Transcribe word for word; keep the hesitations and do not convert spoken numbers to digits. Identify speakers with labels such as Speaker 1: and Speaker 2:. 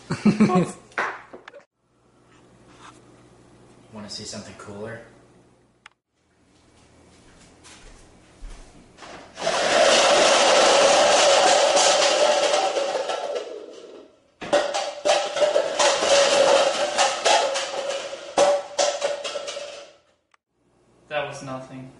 Speaker 1: Want to see something cooler?
Speaker 2: That was nothing.